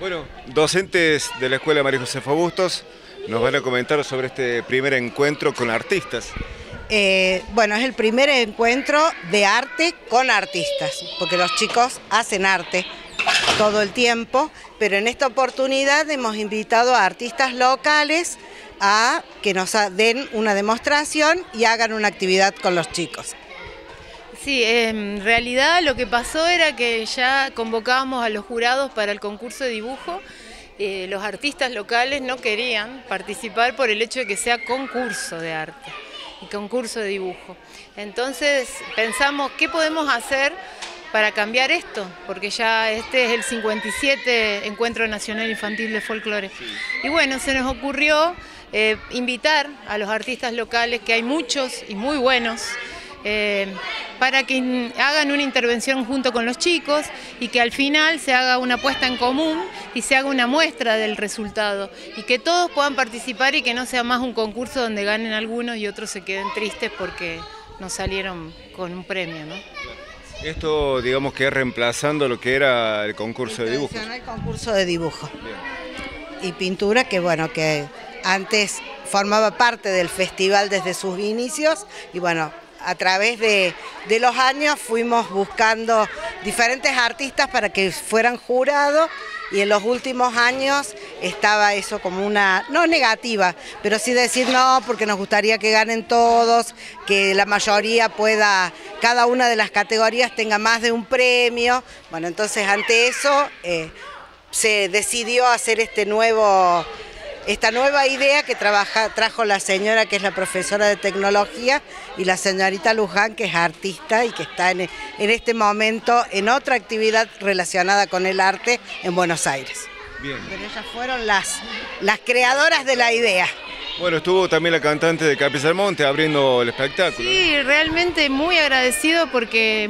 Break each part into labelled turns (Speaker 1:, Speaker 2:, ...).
Speaker 1: Bueno, docentes de la Escuela María Josefa Bustos nos van a comentar sobre este primer encuentro con artistas.
Speaker 2: Bueno, es el primer encuentro de arte con artistas, porque los chicos hacen arte todo el tiempo, pero en esta oportunidad hemos invitado a artistas locales a que nos den una demostración y hagan una actividad con los chicos.
Speaker 3: Sí, en realidad lo que pasó era que ya convocábamos a los jurados para el concurso de dibujo. Los artistas locales no querían participar por el hecho de que sea concurso de arte y concurso de dibujo. Entonces pensamos, ¿qué podemos hacer para cambiar esto? Porque ya este es el 57 Encuentro Nacional Infantil de Folclore. Y bueno, se nos ocurrió invitar a los artistas locales, que hay muchos y muy buenos, para que hagan una intervención junto con los chicos y que al final se haga una puesta en común y se haga una muestra del resultado y que todos puedan participar y que no sea más un concurso donde ganen algunos y otros se queden tristes porque no salieron con un premio, ¿no?
Speaker 1: Esto, digamos que es reemplazando lo que era el concurso de dibujo.
Speaker 2: El concurso de dibujo y pintura, que bueno, que antes formaba parte del festival desde sus inicios y bueno, a través de los años fuimos buscando diferentes artistas para que fueran jurados y en los últimos años estaba eso como una, no negativa, pero sí decir no, porque nos gustaría que ganen todos, que la mayoría pueda, cada una de las categorías tenga más de un premio. Bueno, entonces ante eso se decidió hacer esta nueva idea que trajo la señora que es la profesora de tecnología y la señorita Luján, que es artista y que está en este momento en otra actividad relacionada con el arte en Buenos Aires.
Speaker 1: Bien.
Speaker 2: Pero ellas fueron las creadoras de la idea.
Speaker 1: Bueno, estuvo también la cantante de Capilla del Monte abriendo el espectáculo.
Speaker 3: Sí, realmente muy agradecido porque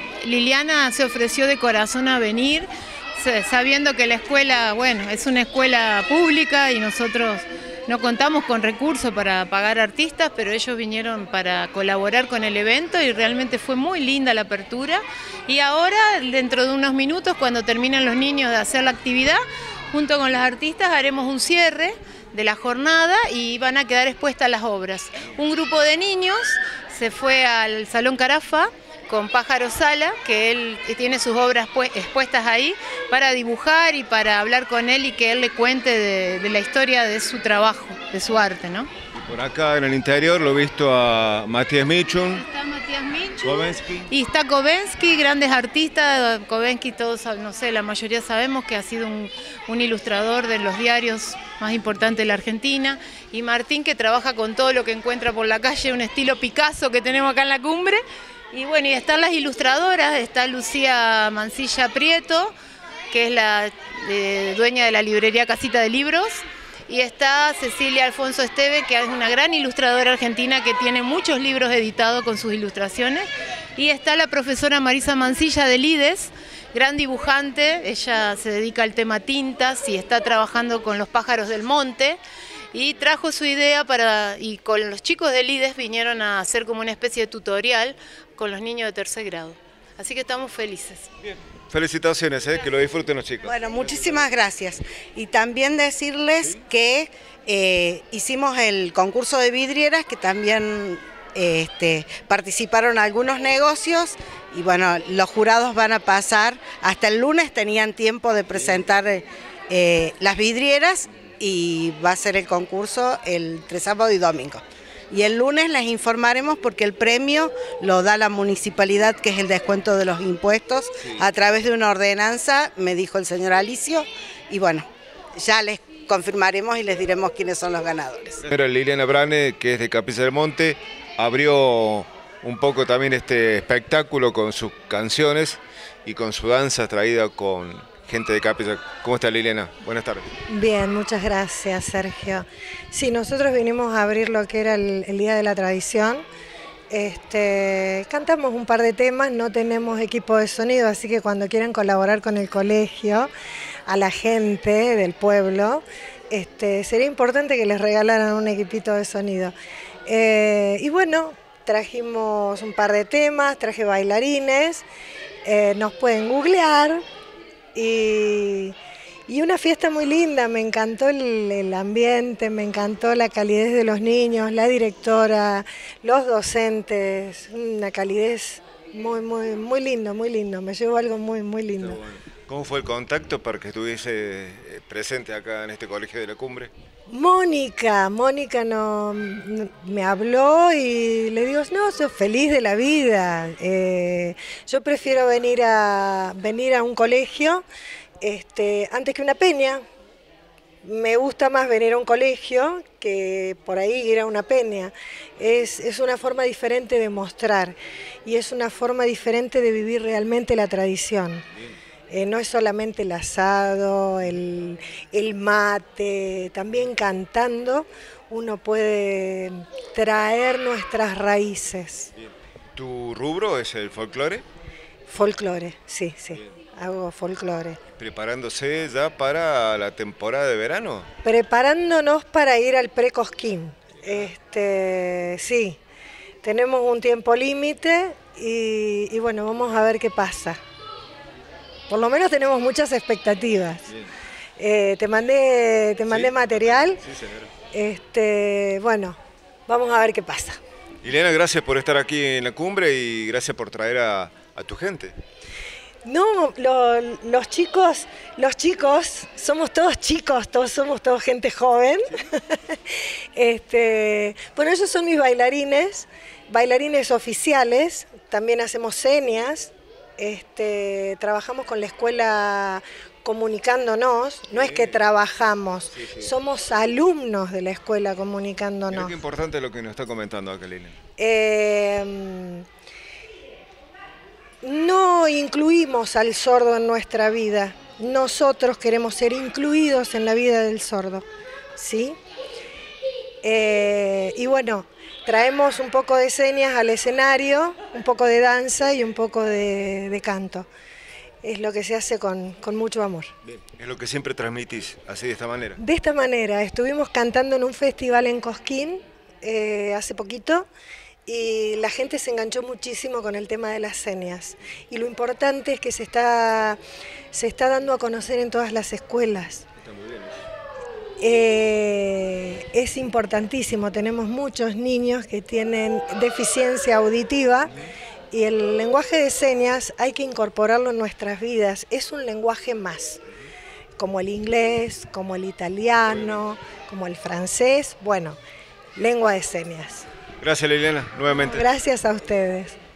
Speaker 3: Liliana se ofreció de corazón a venir, sabiendo que la escuela, bueno, es una escuela pública y nosotros no contamos con recursos para pagar artistas, pero ellos vinieron para colaborar con el evento y realmente fue muy linda la apertura. Y ahora, dentro de unos minutos, cuando terminen los niños de hacer la actividad, junto con los artistas haremos un cierre de la jornada y van a quedar expuestas las obras. Un grupo de niños se fue al Salón Carafa con Pájaro Sala, que él tiene sus obras expuestas ahí, para dibujar y para hablar con él y que él le cuente de la historia de su trabajo, de su arte, ¿no?
Speaker 1: Y por acá en el interior lo he visto a Matías Michun.
Speaker 3: Está Matías Michun.
Speaker 1: Kovensky.
Speaker 3: Y está Kovensky, grandes artistas. Kovensky todos, no sé, la mayoría sabemos que ha sido un ilustrador de los diarios más importantes de la Argentina. Y Martín, que trabaja con todo lo que encuentra por la calle, un estilo Picasso que tenemos acá en la cumbre. Y bueno, y están las ilustradoras, está Lucía Mancilla Prieto, que es la dueña de la librería Casita de Libros, y está Cecilia Alfonso Esteve, que es una gran ilustradora argentina que tiene muchos libros editados con sus ilustraciones, y está la profesora Marisa Mancilla de Lides, gran dibujante, ella se dedica al tema tintas y está trabajando con los pájaros del monte, y trajo su idea y con los chicos de Lides vinieron a hacer como una especie de tutorial con los niños de tercer grado. Así que estamos felices.
Speaker 1: Bien. Felicitaciones, que lo disfruten los chicos.
Speaker 2: Bueno, muchísimas gracias. Y también decirles que hicimos el concurso de vidrieras, que también participaron algunos negocios y bueno, los jurados van a pasar, hasta el lunes tenían tiempo de presentar las vidrieras y va a ser el concurso entre sábado y domingo. Y el lunes les informaremos porque el premio lo da la municipalidad, que es el descuento de los impuestos, a través de una ordenanza, me dijo el señor Alicio, y bueno, ya les confirmaremos y les diremos quiénes son los ganadores.
Speaker 1: Pero Liliana Brane, que es de Capilla del Monte, abrió un poco también este espectáculo con sus canciones y con su danza traída con gente de Capilla. ¿Cómo está, Liliana? Buenas tardes.
Speaker 4: Bien, muchas gracias, Sergio. Sí, nosotros vinimos a abrir lo que era el Día de la Tradición. Cantamos un par de temas, no tenemos equipo de sonido, así que cuando quieran colaborar con el colegio, a la gente del pueblo, sería importante que les regalaran un equipito de sonido. Y bueno, trajimos un par de temas, traje bailarines, nos pueden googlear. Y Y una fiesta muy linda, me encantó el ambiente, me encantó la calidez de los niños, la directora, los docentes, una calidez muy lindo, me llevó algo muy lindo.
Speaker 1: ¿Cómo fue el contacto para que estuviese presente acá en este colegio de la Cumbre?
Speaker 4: Mónica no, me habló y le digo, no, soy feliz de la vida. Yo prefiero venir a un colegio antes que una peña. Me gusta más venir a un colegio que por ahí ir a una peña. Es una forma diferente de mostrar y es una forma diferente de vivir realmente la tradición. No es solamente el asado, el mate, también cantando uno puede traer nuestras raíces.
Speaker 1: ¿Tu rubro es el folclore?
Speaker 4: Folclore, sí, hago folclore.
Speaker 1: ¿Preparándose ya para la temporada de verano?
Speaker 4: Preparándonos para ir al Pre-Cosquín. Sí, tenemos un tiempo límite y bueno, vamos a ver qué pasa. Por lo menos tenemos muchas expectativas. Te mandé material.
Speaker 1: Sí, señora.
Speaker 4: Bueno, vamos a ver qué pasa.
Speaker 1: Liliana, gracias por estar aquí en la Cumbre y gracias por traer a tu gente.
Speaker 4: No, los chicos, somos todos chicos, somos todos gente joven. Bueno, ellos son mis bailarines oficiales, también hacemos señas, trabajamos con la escuela comunicándonos, no es que trabajamos, somos alumnos de la escuela comunicándonos.
Speaker 1: Mira qué importante lo que nos está comentando acá, Liliana.
Speaker 4: No incluimos al sordo en nuestra vida, nosotros queremos ser incluidos en la vida del sordo, ¿sí? Y bueno, traemos un poco de señas al escenario, un poco de danza y un poco de canto. Es lo que se hace con mucho amor.
Speaker 1: Bien. Es lo que siempre transmitís, así de esta manera.
Speaker 4: De esta manera, estuvimos cantando en un festival en Cosquín hace poquito. Y la gente se enganchó muchísimo con el tema de las señas. Y lo importante es que se está dando a conocer en todas las escuelas.
Speaker 1: Está muy bien.
Speaker 4: Es importantísimo, tenemos muchos niños que tienen deficiencia auditiva y el lenguaje de señas hay que incorporarlo en nuestras vidas. Es un lenguaje más, como el inglés, como el italiano, como el francés. Bueno, lengua de señas.
Speaker 1: Gracias, Liliana, nuevamente.
Speaker 4: Gracias a ustedes.